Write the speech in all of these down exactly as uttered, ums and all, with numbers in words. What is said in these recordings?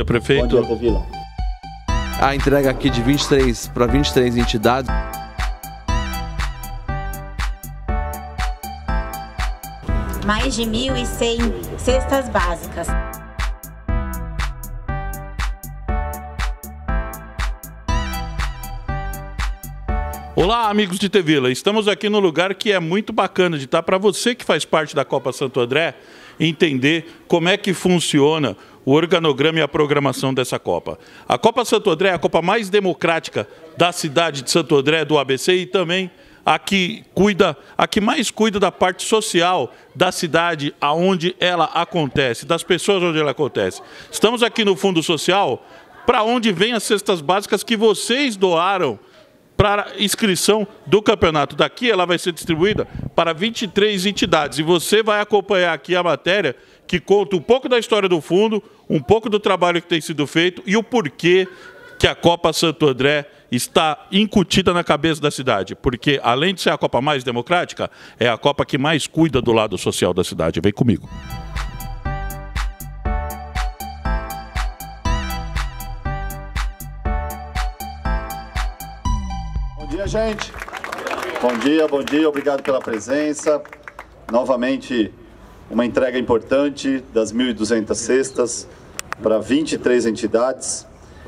Prefeito. Bom dia, Tevila. A entrega aqui de vinte e três para vinte e três entidades. Mais de mil e cem cestas básicas. Olá, amigos de Tevila. Estamos aqui no lugar que é muito bacana de estar para você que faz parte da Copa Santo André entender como é que funciona o organograma e a programação dessa Copa. A Copa Santo André é a Copa mais democrática da cidade de Santo André, do A B C, e também a que, cuida, a que mais cuida da parte social da cidade aonde ela acontece, das pessoas onde ela acontece. Estamos aqui no Fundo Social, para onde vem as cestas básicas que vocês doaram para inscrição do campeonato. Daqui ela vai ser distribuída para vinte e três entidades. E você vai acompanhar aqui a matéria que conta um pouco da história do fundo, um pouco do trabalho que tem sido feito e o porquê que a Copa Santo André está incutida na cabeça da cidade. Porque, além de ser a Copa mais democrática, é a Copa que mais cuida do lado social da cidade. Vem comigo. Bom dia, gente. Bom dia, bom dia. Obrigado pela presença. Novamente, uma entrega importante das mil e duzentas cestas para vinte e três entidades.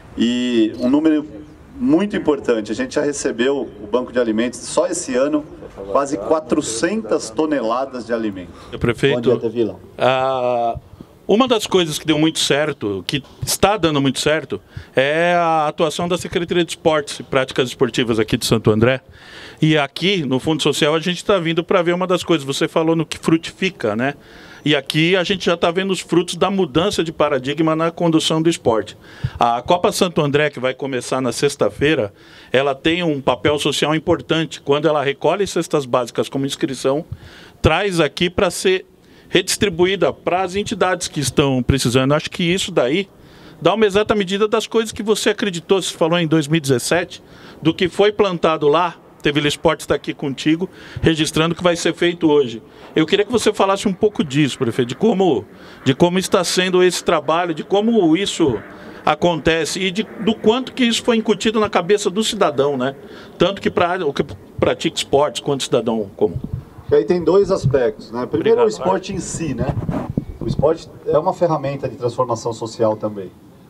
E um número muito importante. A gente já recebeu o Banco de Alimentos, só esse ano, quase quatrocentas toneladas de alimentos. Prefeito, bom dia, Tevila. Ah... Uma das coisas que deu muito certo, que está dando muito certo, é a atuação da Secretaria de Esportes e Práticas Esportivas aqui de Santo André. E aqui, no Fundo Social, a gente está vindo para ver uma das coisas. Você falou no que frutifica, né? E aqui a gente já está vendo os frutos da mudança de paradigma na condução do esporte. A Copa Santo André, que vai começar na sexta-feira, ela tem um papel social importante. Quando ela recolhe cestas básicas como inscrição, traz aqui para ser redistribuída para as entidades que estão precisando. Acho que isso daí dá uma exata medida das coisas que você acreditou, você falou em dois mil e dezessete, do que foi plantado lá. Tevila Esportes está aqui contigo, registrando o que vai ser feito hoje. Eu queria que você falasse um pouco disso, prefeito, de como, de como está sendo esse trabalho, de como isso acontece e de, do quanto que isso foi incutido na cabeça do cidadão, né? Tanto que para o que pratica esportes quanto cidadão comum. E aí tem dois aspectos, né? Primeiro, Obrigado, o esporte em si, né? O esporte é uma ferramenta de transformação social também,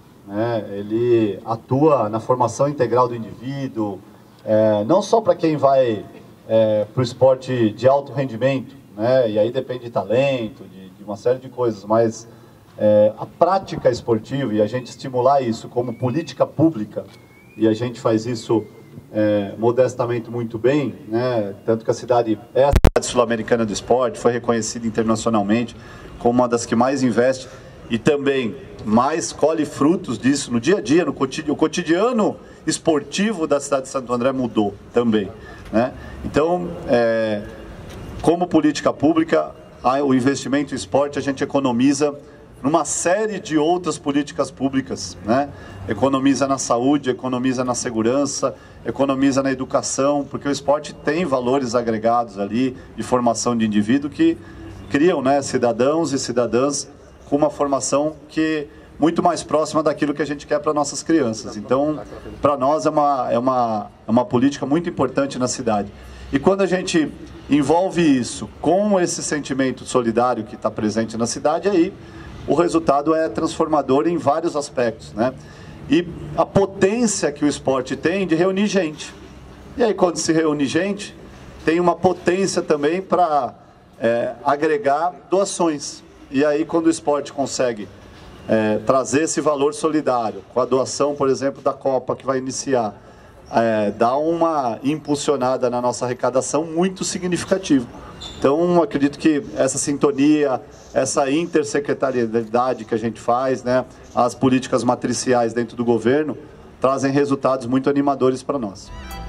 né? Ele atua na formação integral do indivíduo, é, não só para quem vai é, para o esporte de alto rendimento, né? E aí depende de talento, de, de uma série de coisas, mas é, a prática esportiva e a gente estimular isso como política pública, e a gente faz isso É, modestamente muito bem, né? Tanto que a cidade é a cidade sul-americana do esporte, foi reconhecida internacionalmente como uma das que mais investe e também mais colhe frutos disso no dia a dia, no cotidiano. O cotidiano esportivo da cidade de Santo André mudou também, né? Então, é, como política pública, o investimento em esporte a gente economiza numa série de outras políticas públicas, né? Economiza na saúde, economiza na segurança, economiza na educação, porque o esporte tem valores agregados ali de formação de indivíduo que criam, né, cidadãos e cidadãs com uma formação que muito mais próxima daquilo que a gente quer para nossas crianças. Então, para nós é uma, é, uma, é uma política muito importante na cidade. E quando a gente envolve isso com esse sentimento solidário que está presente na cidade, aí o resultado é transformador em vários aspectos, né? E a potência que o esporte tem de reunir gente. E aí, quando se reúne gente, tem uma potência também para é, agregar doações. E aí, quando o esporte consegue é, trazer esse valor solidário, com a doação, por exemplo, da Copa que vai iniciar, é, dá uma impulsionada na nossa arrecadação muito significativa. Então, acredito que essa sintonia, essa intersecretariedade que a gente faz, né, as políticas matriciais dentro do governo, trazem resultados muito animadores para nós.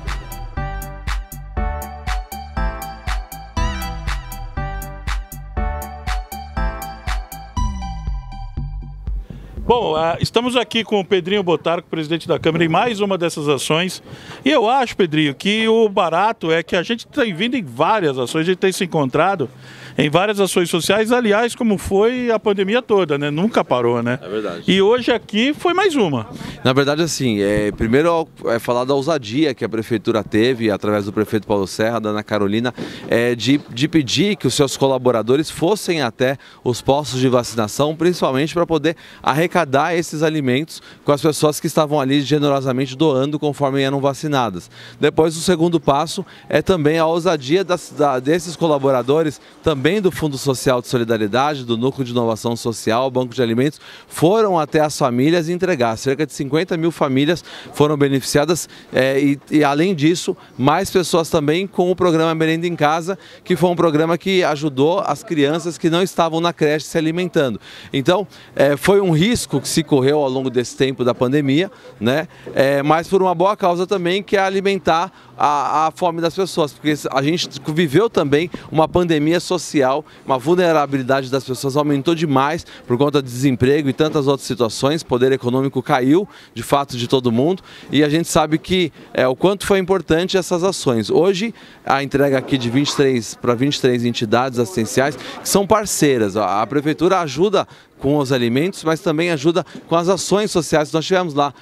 Bom, uh, estamos aqui com o Pedrinho Botarco, presidente da Câmara, em mais uma dessas ações. E eu acho, Pedrinho, que o barato é que a gente tem vindo em várias ações, a gente tem se encontrado em várias ações sociais, aliás, como foi a pandemia toda, né? Nunca parou, né? É verdade. E hoje aqui foi mais uma. Na verdade, assim, é, primeiro é falar da ousadia que a Prefeitura teve, através do prefeito Paulo Serra, da Ana Carolina, é, de, de pedir que os seus colaboradores fossem até os postos de vacinação, principalmente para poder arrecadar esses alimentos com as pessoas que estavam ali generosamente doando conforme eram vacinadas. Depois, o segundo passo é também a ousadia das, da, desses colaboradores, também do Fundo Social de Solidariedade, do Núcleo de Inovação Social, Banco de Alimentos, foram até as famílias entregar. Cerca de cinquenta mil famílias foram beneficiadas é, e, e, além disso, mais pessoas também com o programa Merenda em Casa, que foi um programa que ajudou as crianças que não estavam na creche se alimentando. Então, é, foi um risco que se correu ao longo desse tempo da pandemia, né? É, mas por uma boa causa também, que é alimentar a, a fome das pessoas, porque a gente viveu também uma pandemia social, uma vulnerabilidade das pessoas aumentou demais por conta do desemprego e tantas outras situações, o poder econômico caiu, de fato, de todo mundo, e a gente sabe que é, o quanto foi importante essas ações. Hoje, a entrega aqui de vinte e três para vinte e três entidades assistenciais que são parceiras, a, a Prefeitura ajuda com os alimentos, mas também ajuda com as ações sociais. Nós tivemos lá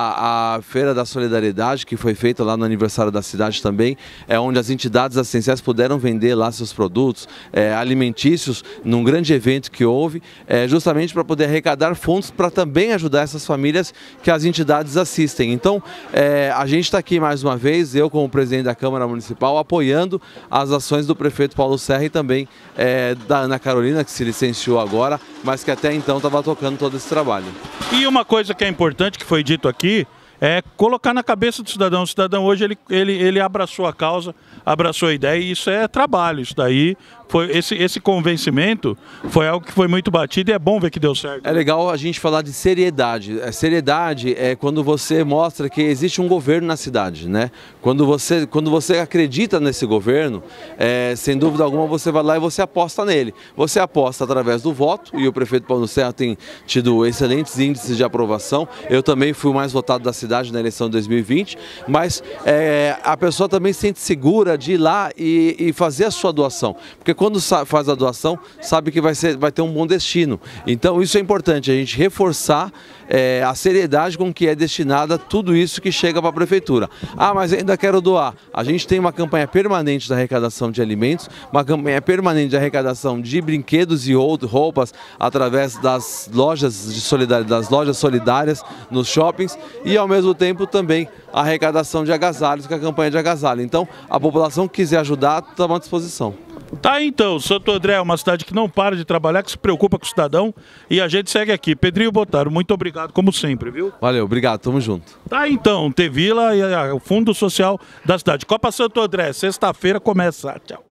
a, a Feira da Solidariedade, que foi feita lá no aniversário da cidade também, é onde as entidades assistenciais puderam vender lá seus produtos é, alimentícios num grande evento que houve, é, justamente para poder arrecadar fundos para também ajudar essas famílias que as entidades assistem. Então, é, a gente está aqui mais uma vez, eu como presidente da Câmara Municipal, apoiando as ações do prefeito Paulo Serra e também é, da Ana Carolina, que se licenciou agora, mas que até então estava tocando todo esse trabalho. E uma coisa que é importante, que foi dito aqui, é colocar na cabeça do cidadão. O cidadão hoje, ele, ele, ele abraçou a causa, abraçou a ideia, e isso é trabalho. Isso daí, foi, esse, esse convencimento foi algo que foi muito batido e é bom ver que deu certo. É legal a gente falar de seriedade. A seriedade é quando você mostra que existe um governo na cidade, né? Quando você, quando você acredita nesse governo, é, sem dúvida alguma você vai lá e você aposta nele. Você aposta através do voto, e o prefeito Paulo Serra tem tido excelentes índices de aprovação. Eu também fui o mais votado da cidade na eleição de dois mil e vinte, mas é, a pessoa também se sente segura de ir lá e, e fazer a sua doação, porque quando faz a doação, sabe que vai, ser, vai ter um bom destino. Então isso é importante, a gente reforçar é, a seriedade com que é destinada tudo isso que chega para a prefeitura. Ah, mas ainda quero doar. A gente tem uma campanha permanente da arrecadação de alimentos, uma campanha permanente de arrecadação de brinquedos e roupas através das lojas de solidariedade, das lojas solidárias nos shoppings, e ao mesmo tempo também a arrecadação de agasalhos, que é a campanha de agasalho. Então, a população que quiser ajudar, estamos à disposição. Tá, então, Santo André é uma cidade que não para de trabalhar, que se preocupa com o cidadão, e a gente segue aqui. Pedrinho Bottaro, muito obrigado, como sempre, viu? Valeu, obrigado, tamo junto. Tá, então, T-Vila e o Fundo Social da cidade. Copa Santo André, sexta-feira começa. Tchau.